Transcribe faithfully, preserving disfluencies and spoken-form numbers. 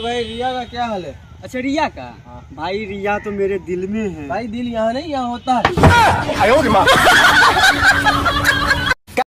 भाई रिया का क्या हाल है? अच्छा रिया का? हाँ। भाई रिया तो मेरे दिल में है भाई दिल यहाँ नहीं यहाँ होता है।